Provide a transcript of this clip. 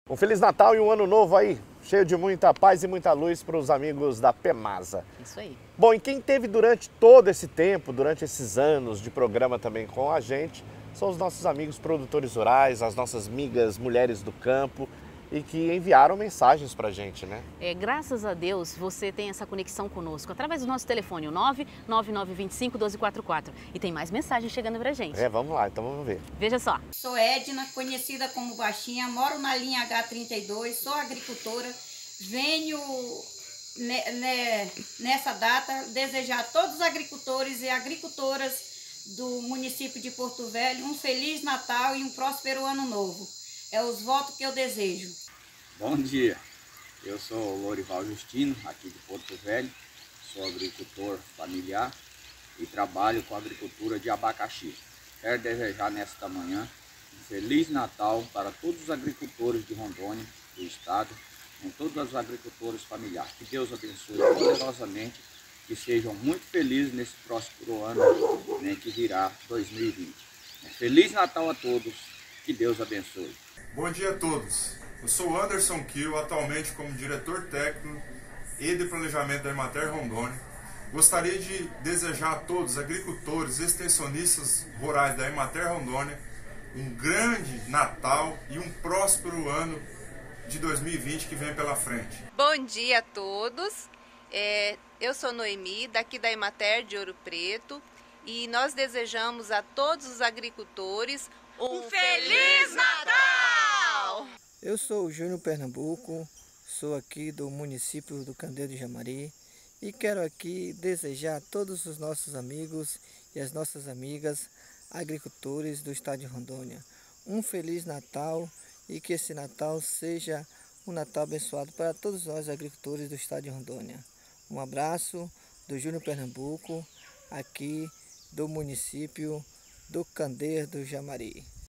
Um Feliz Natal e um Ano Novo aí, cheio de muita paz e muita luz para os amigos da Pemasa. Isso aí. Bom, e quem teve durante todo esse tempo, durante esses anos de programa também com a gente, são os nossos amigos produtores rurais, as nossas amigas mulheres do campo e que enviaram mensagens para a gente, né? Graças a Deus você tem essa conexão conosco através do nosso telefone, o 99925-1244. E tem mais mensagens chegando pra gente. Vamos lá, então vamos ver. Veja só. Sou Edna, conhecida como Baixinha, moro na linha H32, sou agricultora. Venho nessa data desejar a todos os agricultores e agricultoras do município de Porto Velho um Feliz Natal e um próspero Ano Novo. É os votos que eu desejo. Bom dia, eu sou o Lorival Justino, aqui de Porto Velho, sou agricultor familiar e trabalho com a agricultura de abacaxi. Quero desejar nesta manhã um Feliz Natal para todos os agricultores de Rondônia, do estado, com todos os agricultores familiares. Que Deus abençoe poderosamente, que sejam muito felizes nesse próximo ano, né, que virá 2020. Feliz Natal a todos, que Deus abençoe. Bom dia a todos, eu sou Anderson Kiel, atualmente como diretor técnico e de planejamento da Emater Rondônia. Gostaria de desejar a todos os agricultores e extensionistas rurais da Emater Rondônia um grande Natal e um próspero ano de 2020 que vem pela frente. Bom dia a todos, eu sou Noemi, daqui da Emater de Ouro Preto, e nós desejamos a todos os agricultores um Feliz Natal! Eu sou o Júnior Pernambuco, sou aqui do município do Candeeiro de Jamari e quero aqui desejar a todos os nossos amigos e as nossas amigas agricultores do estado de Rondônia um Feliz Natal e que esse Natal seja um Natal abençoado para todos nós agricultores do estado de Rondônia. Um abraço do Júnior Pernambuco, aqui do município do Candeeiro do Jamari.